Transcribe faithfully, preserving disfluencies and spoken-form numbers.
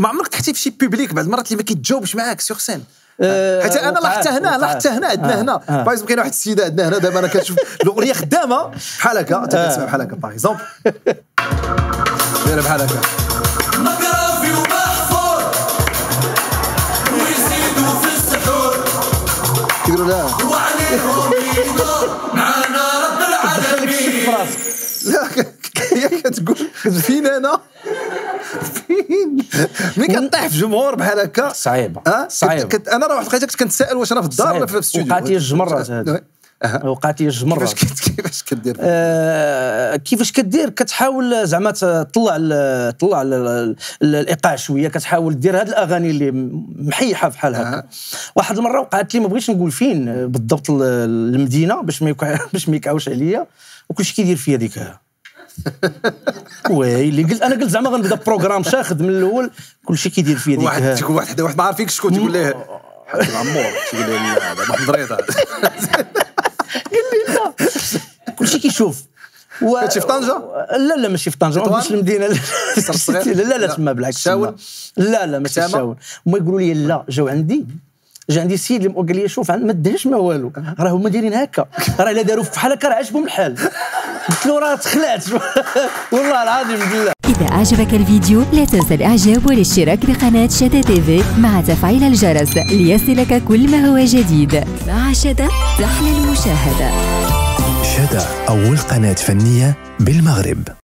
ما عمرك تحتي في شي بوبليك بعض المرات اللي ما كيتجاوبش معاك سيغ سين؟ أه حتى انا لاحظت هنا لاحظت هنا عندنا آه. هنا آه. باغ كاين واحد السيده عندنا هنا دابا انا كنشوف الاغنيه خدامه بحال هكا انت كتسمع بحال هكا باغ اكزومبل دايره بحال هكا مكرافي ومحفور ويزيدوا في السحور كيديروا لا وعليهم يدور معانا رب العالمين. لا هي كتقول فين انا فين ملي كطيح في جمهور بحال هكا صعيبه اه صعيبه. كت... انا راه واحد الوقيته كنت كنتسائل واش انا في الدار ولا في الاستوديو. وقعت لي جوج مرات هذه وقعت لي جوج مرات. كيفاش كيفاش كدير آه كيفاش كدير كتحاول زعما تطلع ال تطلع ال الايقاع شويه كتحاول دير هاد الاغاني اللي محيحه بحال هكا. آه. واحد المره وقعت لي ما بغيتش نقول فين بالضبط المدينه باش ما باش ما يكعوش عليا وكلشي كيدير فيا ديك ويلي قلت انا قلت زعما غنبدا بروغرام شاخد من الاول كلشي كيدير فيا ديك واحد تكون واحد واحد ما عارفينك شكون تقول ليه حاج العمور تقول ليه لا هذا واحد دريطه قال لي لا كلشي كيشوف و... كنتي في طنجة؟ لا لا ماشي في طنجة ماشي المدينة لا لا لا تما بالعكس الشاون؟ لا لا ماشي الشاون هما يقولوا لي لا جاو عندي جا عندي السيد اللي قال لي شوف ما دارش ما والو راه هما دايرين هكا راه الا داروا بحال هكا راه عجبهم الحال قلت له راه تخلعت والله العظيم بالله. إذا أعجبك الفيديو لا تنسى الإعجاب والاشتراك بقناة شدا تيفي مع تفعيل الجرس ليصلك كل ما هو جديد. مع شدا تحلى المشاهدة. شدا أول قناة فنية بالمغرب.